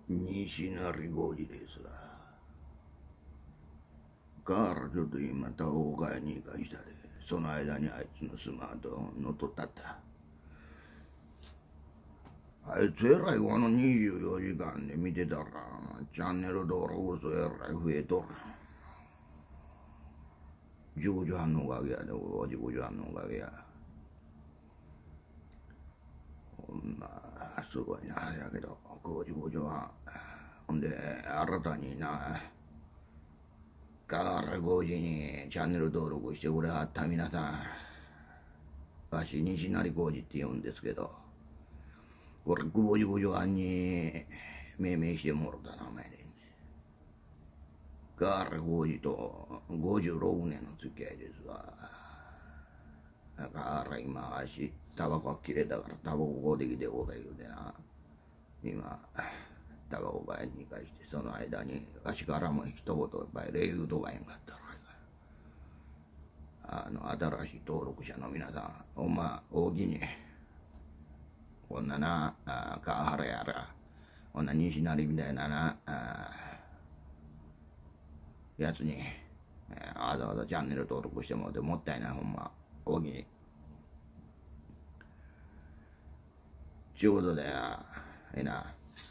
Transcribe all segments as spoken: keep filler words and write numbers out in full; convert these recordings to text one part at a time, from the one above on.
西成浩二ですが、からちょっと今タバコ買いに行かしたで、その間にあいつのスマートフォン乗っ取ったった。あいつえらいこのにじゅうよじかんで見てたら、チャンネル登録数えらい増えとる。じゅうごじはんのおかげやで、ごじごじはんのおかげや。ほんますごいな、やけど、ごじごじはん。ほんで、新たにな、河原浩二にチャンネル登録してくれはった皆さん、わし西成浩二って言うんですけど、これごじごじはんに命名してもろた名前で、ね、河原浩二とごじゅうろくねんの付き合いですわ。河原今わしタバコ切れたからタバコ買うてきてこれ言うてな、今タバコ買いに行かして、その間にわしからも一言やっぱり礼言うとかへんかったら、あの新しい登録者の皆さん、ほんま大きにこんなな川原やらこんな西成みたいななやつにわざわざチャンネル登録してもらってもったいない、ほんま大きにちゅうことでええな、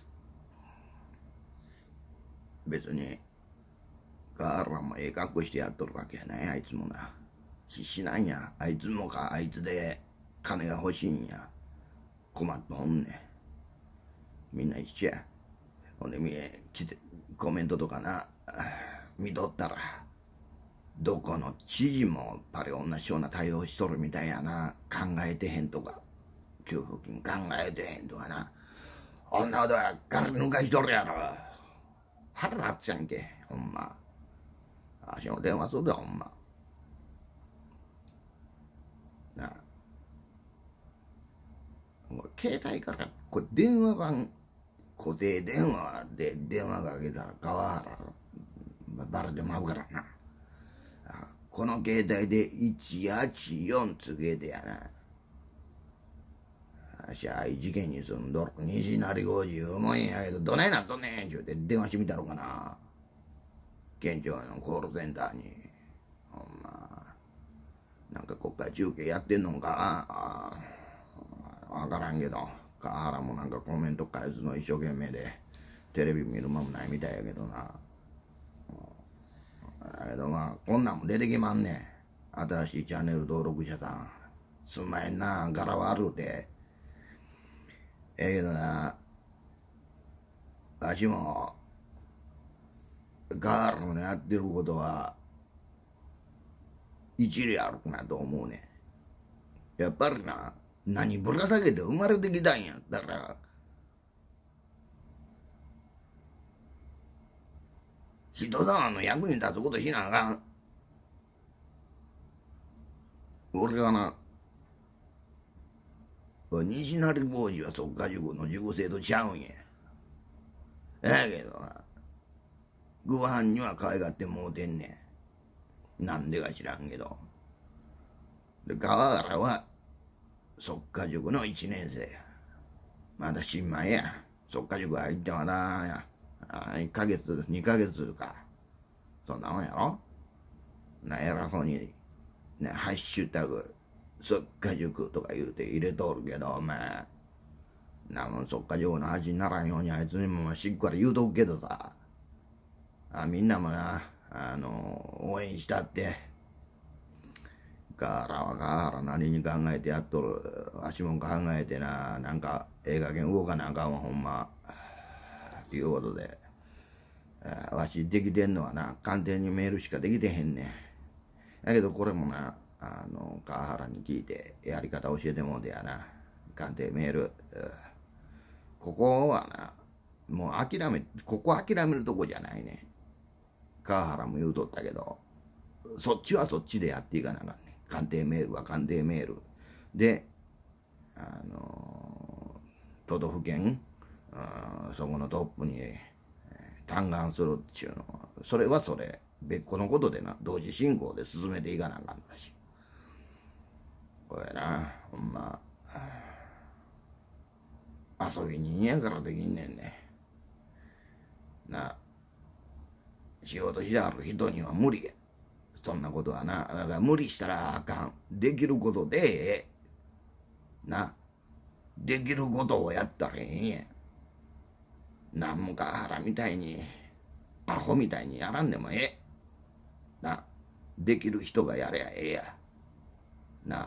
別に川原もええ格好してやっとるわけやない。あいつもな必死なんや。あいつもかあいつで金が欲しいんや。困っとんねん。みんな一緒や。ほんでみ来てコメントとかな見とったら、どこの知事もやっぱり同じような対応しとるみたいやな。考えてへんとか、給付金考えてへんとかな、あんなことやから抜かしとるやろ。腹立つやんけ、ほんま。あしの電話するで、ほんま。なあ。携帯からこれ電話番固定電話で電話かけたら川原バレてまうからな。この携帯でいちはちよんつけてやな。あしゃい事件に住んどる西成浩二うもんやけど、どないなっとんねんちゅうて電話してみたろかな。県庁のコールセンターに。ほんま。なんか国会中継やってんのかああわからんけど、川原もなんかコメント返すの一生懸命で、テレビ見る間もないみたいやけどな。だけどまあ、こんなんも出てきまんねん。新しいチャンネル登録者さん。すんまへんな、柄悪うて。ええけどな、わしも、川原のやってることは、一理あるかなと思うねん。やっぱりな、何ぶら下げて生まれてきたんや。だから、人様の役に立つことしなあかん。俺がな、西成浩二は即家塾の塾生とちゃうんや。やけどな、グバンには可愛がってもうてんねん。なんでか知らんけど。で、川原は即家塾の一年生や。まだ新米や。即家塾入ってまだや。いっかげつ、にかげつか。そんなもんやろな、偉そうに、ね、ハッシュタグ、即家塾とか言うて入れとるけど、お前、なもん即家塾の恥にならんようにあいつにもしっかり言うとくけどさ、あみんなもな、あの、応援したって、川原は川原なりに考えてやっとる。わしも考えてな、なんか、ええ加減動かなあかんわ、ほんま。ということで、わしできてんのはな、官邸にメールしかできてへんねん。だけどこれもな、あの、川原に聞いて、やり方教えてもうてやな。官邸メール。ここはな、もう諦め、ここ諦めるとこじゃないね。川原も言うとったけど、そっちはそっちでやっていかなあかんね。官邸メールは官邸メール。で、あの、都道府県、そこのトップに嘆願するっちゅうのは、それはそれ、別個のことでな、同時進行で進めていかなあかんだし。これな、ほんま、遊び人やからできんねんね。 な、仕事してある人には無理や。そんなことはな。だから無理したらあかん。できることでええ。な。できることをやったらええんや。なんもか原みたいに、アホみたいにやらんでもええ。な。できる人がやれやええや。な。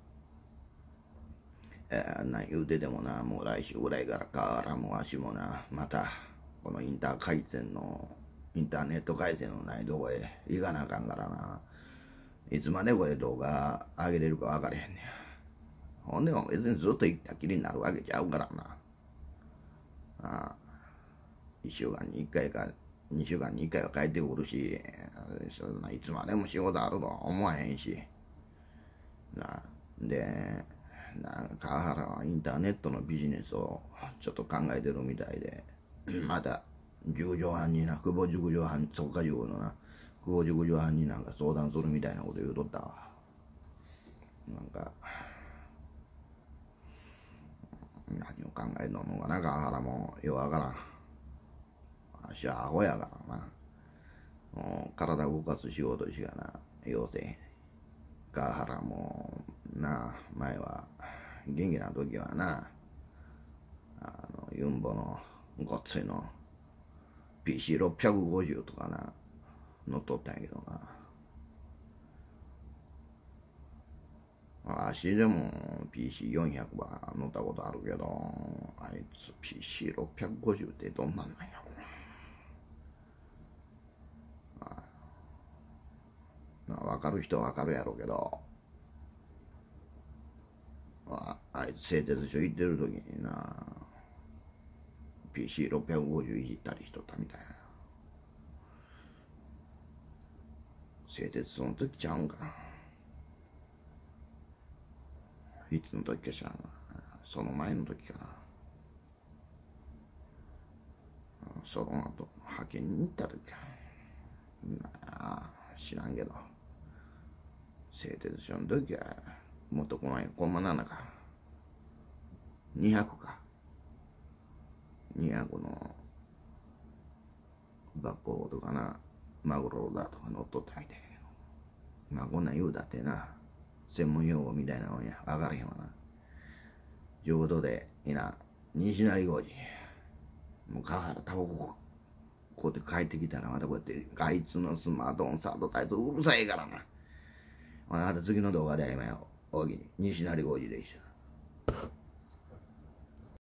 えー、な言うてでもな、もう来週ぐらいからか原もわしもな、また、このインター回線の、インターネット回線のないとこへ行かなあかんからな。いつまでこれ動画上げれるか分かれへんねん。ほんでも別にずっと行ったきりになるわけちゃうからな。ああ、一週間に一回か二週間に一回は帰ってくるし、そんないつまでも仕事あるとは思わへんし。なで、なんか川原はインターネットのビジネスをちょっと考えてるみたいで、また塾女班にな、久保塾女班、そっか塾のな、久保塾女班になんか相談するみたいなこと言うとったわ。なんか、何を考えんのかな、川原もようわからん。あしはアホやからな。もう体動かす仕事しかな、要せへん。川原もな、前は元気な時はな、あのユンボのごっついの ピーシーろっぴゃくごじゅう とかな乗っとったんやけどな。あしでも ピーシーよんひゃく は乗ったことあるけど、あいつ ピーシーろっぴゃくごじゅう ってどんなんなんやろな。分かる人は分かるやろうけど、あ, あいつ製鉄所行ってる時にな ピーシーろっぴゃくごじゅう いじったりしとったみたいな。製鉄所の時ちゃうんかな。いつの時か知らんな。その前の時かな。その後派遣に行った時かな。知らんけど、製鉄所の時はもっとこないコンマななかにひゃくかにひゃくのバッコーとかな、マグロだとか乗っとったみたいやけど、まあこんなん言うだってな、専門用語みたいなもんや、分からへんわな。ということで、いな、西成工事、もう川原タバコこうやって帰ってきたら、またこうやって、あいつのスマートフォンサードタイトルうるさいからな。また次の動画で会いまよ。大喜利、西成工事でした。